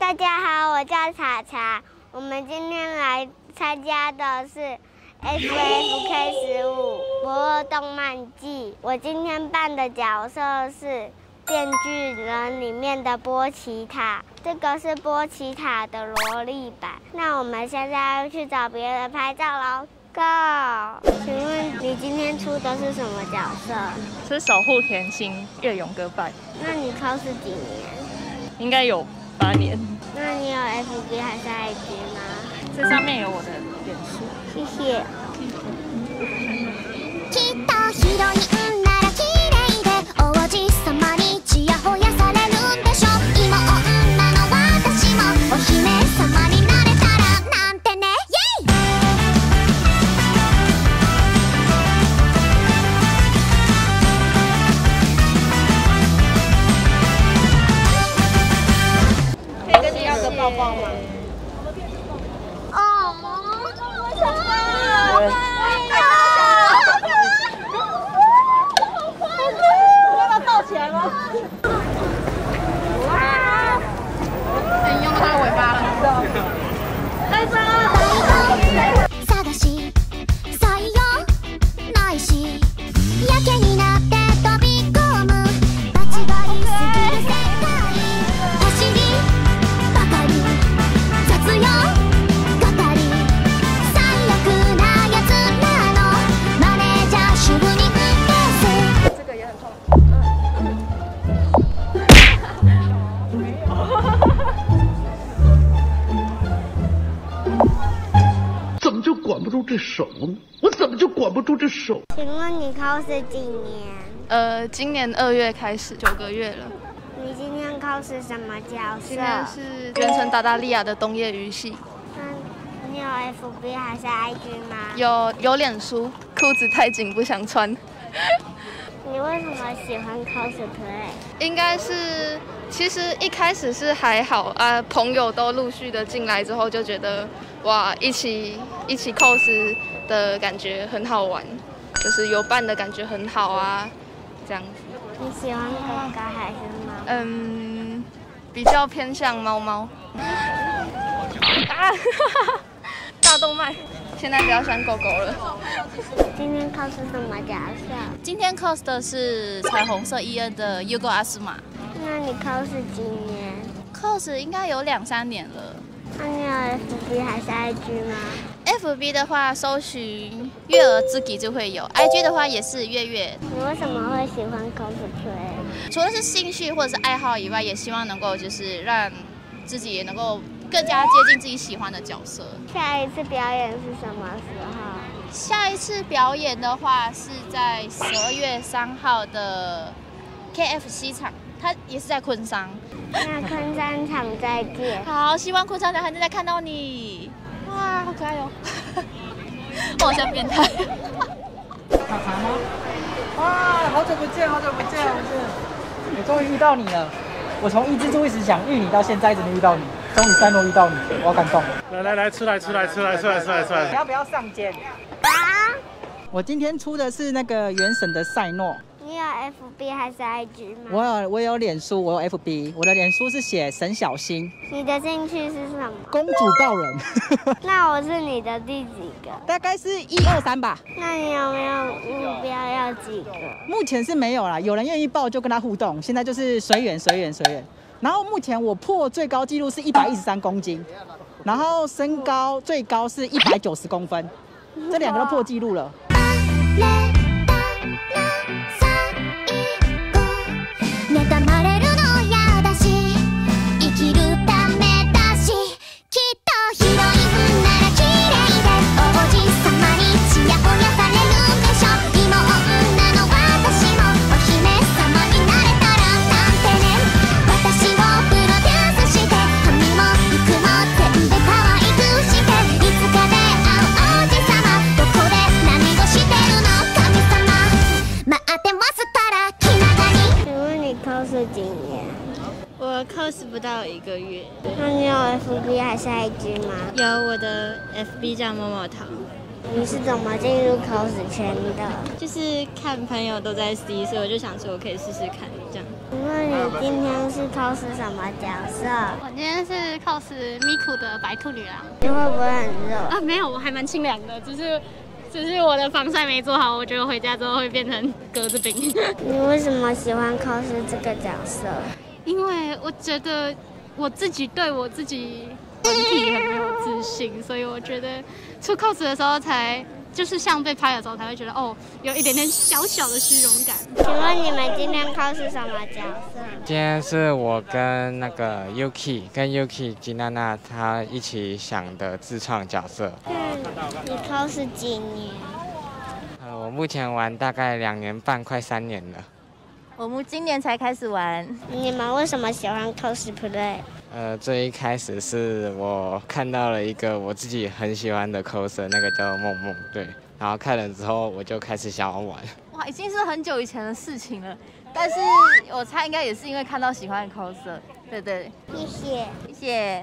大家好，我叫查查。我们今天来参加的是 FFK15 不二动漫季。我今天扮的角色是《电锯人》里面的波奇塔，这个是波奇塔的萝莉版。那我们现在要去找别人拍照喽。Go！ 请问你今天出的是什么角色？ 是守护甜心月勇歌拜。 那你cos几年？应该有8年。 那你有 FB 还是 IG 吗？ 这上面有我的脸书。 谢谢。 抱抱吗？ 哦，为什么？ 要把它抱起来吗？哇！你用到它的尾巴了。来吧！探し採用ないしやけになって飛び込む間違いすぎる世界走り怎么就管不住这手呢？我怎么就管不住这手？ 请问你cos几年？ 今年2月开始，9个月了。 你今天cos什么角色？ 今天是原城达达利亚的东野鱼系。 你有 FB 还是 IG 吗？有脸书，裤子太紧不想穿。 你为什么喜欢 cosplay？ 应该是，其实一开始是还好啊，朋友都陆续的进来之后，就觉得哇，一起 cos 的感觉很好玩，就是有伴的感觉很好啊，这样子。 你喜欢狗狗还是猫？ 比较偏向猫猫。啊！大动脉，现在比较喜欢狗狗了。 今天cos什么角色？ 今天 cos 的是彩虹色1N的 Yugo 阿斯玛。 那你cos几年 ？cos 应该有2、3年了。 那你有 FB 还是 IG 吗 ？FB 的话，搜寻月儿知己就会有 ；IG 的话也是月月。 你为什么会喜欢 cosplay？ 除了是兴趣或者是爱好以外，也希望能够就是让自己也能够更加接近自己喜欢的角色。 下一次表演是什么时候？ 下一次表演的话是在12月3号的 KFC 场，它也是在昆山。 那昆山场再见。 好，希望昆山场还能再看到你。哇，好可爱哦！我好像变态。 查查吗？哇，好久不见，好久不见，我终于遇到你了。我从一之助一直想遇你，到现在一直没遇到你，终于赛诺遇到你，我好感动。 来，出来！ 你要不要上肩？ 啊！ 我今天出的是那个原神的赛诺。 你有 FB 还是 IG 吗？ 我有脸书，我有 FB， 我的脸书是写沈小新。 你的兴趣是什么？ 公主告人。 那我是你的第几个？ 大概是1、2、3吧。 那你有没有目标要几个？ 目前是没有啦，有人愿意报就跟他互动，现在就是随缘。然后目前我破最高纪录是113公斤，然后身高最高是190公分，这2个都破纪录了。 几年？ 我 cos 不到1个月。 那你有 FB 还是 IG 吗？ 有，我的 FB 叫摸摸糖。 你是怎么进入 cos 圈的？ 就是看朋友都在 C， 所以我就想说我可以试试看这样。 那你今天是 cos 什么角色？ 我今天是 cos 咪咕的白兔女郎。 你会不会很热？ 啊，没有，我还蛮清凉的，只是我的防晒没做好，我觉得回家之后会变成格子饼。 你为什么喜欢 cos 这个角色？ 因为我觉得我自己对我自己本体很没有自信，所以我觉得出 cos 的时候才。就是像被拍的时候才会觉得哦，有一点点小小的虚荣感。 请问你们今天 cos 什么角色？ 今天是我跟那个 Yuki 吉娜娜她一起想的自创角色。 你 cos 几年？ 我目前玩大概2年半，快3年了。 我们今年才开始玩。 你们为什么喜欢 cosplay？ 最一开始是我看到了一个我自己很喜欢的 coser， 那个叫梦梦，对，然后看了之后我就开始想要玩。 哇，已经是很久以前的事情了，但是我猜应该也是因为看到喜欢的 coser， 对对。 谢谢， 谢谢。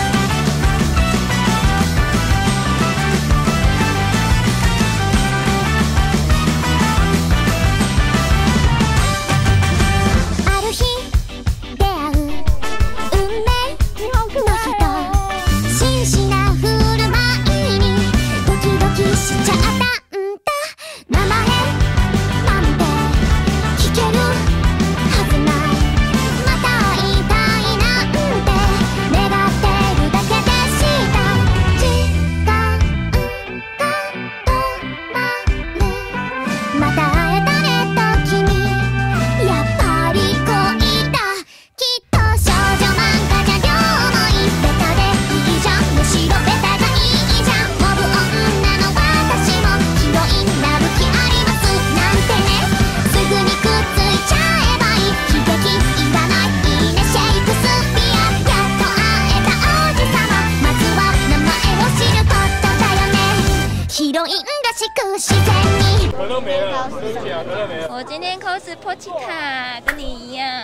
我今天 cos 波奇卡，跟你一样。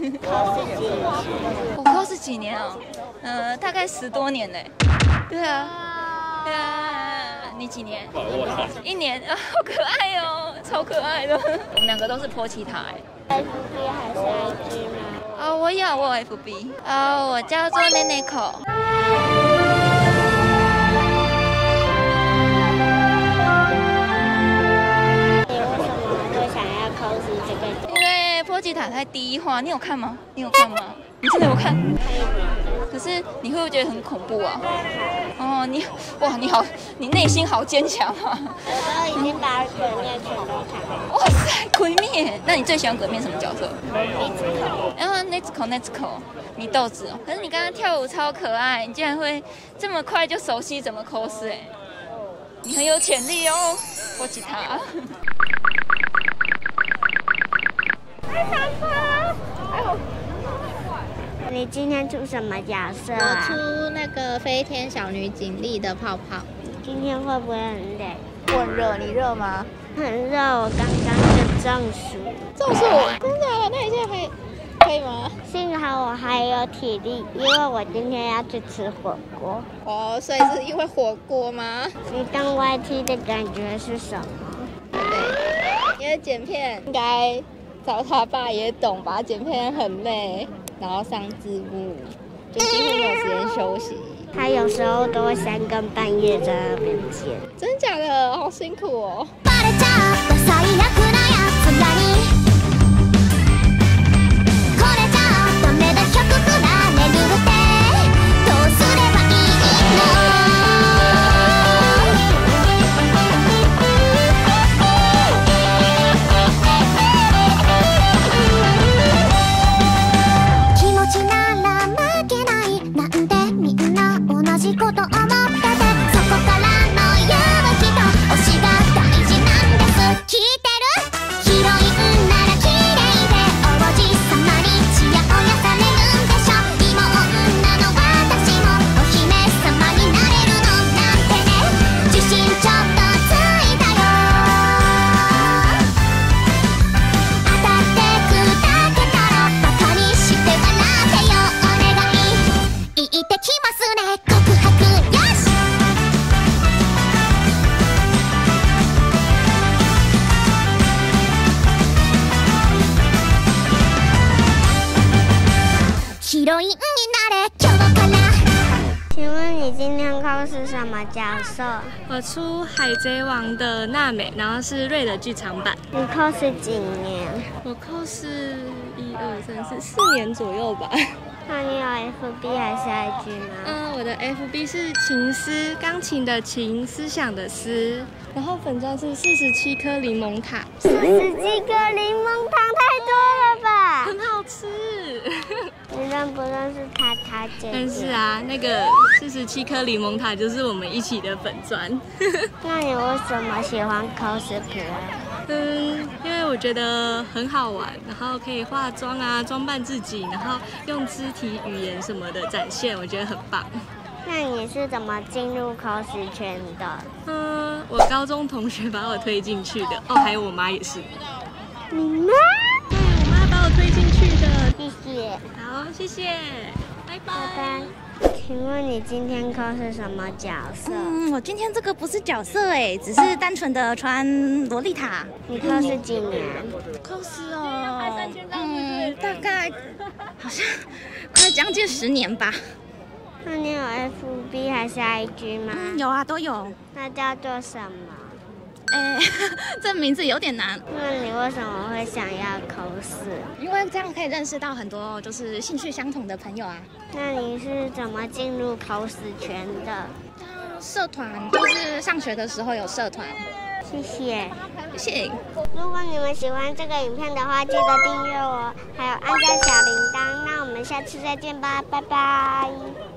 我 cos 几年哦？大概10多年嘞。对啊，对啊。你几年？1年，好可爱哦，超可爱的。我们2个都是波奇塔哎。FB 还是 IG 吗？ 我有 FB。我叫做 Neneko。因为波吉塔太第一话，你有看吗？你真的有看？可是你会不会觉得很恐怖啊？哦，你好，你内心好坚强啊！ 我都已经把鬼灭全都看了。 哇塞，鬼灭！那你最喜欢鬼灭什么角色？然后 Nezuko 祢豆子哦。可是你刚刚跳舞超可爱，你竟然会这么快就熟悉怎么 cos 哎，你很有潜力哦，波吉塔。 你今天出什么角色啊？ 我出那个飞天小女警力的泡泡。 今天会不会很累？ 我很热，你热吗？ 很热，我刚刚就中暑。 中暑？真的？那你现在还可以吗？ 幸好我还有体力，因为我今天要去吃火锅。 哦，所以是因为火锅吗？ 你当 YT 的感觉是什么？ 对，因为剪片应该找他爸也懂吧，剪片很累，然后上字幕，就几乎没有时间休息。 他有时候都会3更半夜在那边剪。 真假的？好辛苦哦。 你今天 cos 什么角色？ 我出海贼王的娜美，然后是瑞的剧场版。 你 cos 几年？ 我 cos 1、2、3、4年左右吧。 那你有 FB 还是 IG 吗？ 我的 FB 是琴思，钢琴的琴，思想的思，然后粉专是47颗柠檬塔。 47颗柠檬糖太多了吧？ 很好吃。 你认不认识他姐姐？ 但是啊，那个47颗柠檬塔就是我们一起的粉专。 那你为什么喜欢 cosplay？ 因为我觉得很好玩，然后可以化妆啊，装扮自己，然后用肢体语言什么的展现，我觉得很棒。 那你是怎么进入 cos 圈的？ 我高中同学把我推进去的，哦，还有我妈也是。 你妈？ 对，我妈把我推进去的。 谢谢。 好，谢谢，拜拜。 拜拜。请问你今天 cos 什么角色？ 我今天这个不是角色哎，只是单纯的穿洛丽塔。 你 cos 几年 ？cos 大概好像快将近10年吧。 那你有 FB 还是 IG 吗？ 有啊，都有。 那叫做什么？ 这名字有点难。 那你为什么会想要 cos？ 因为这样可以认识到很多就是兴趣相同的朋友啊。 那你是怎么进入 cos 圈的？ 社团，就是上学的时候有社团。 谢谢。 谢谢。 如果你们喜欢这个影片的话，记得订阅我，还有按下小铃铛。那我们下次再见吧，拜拜。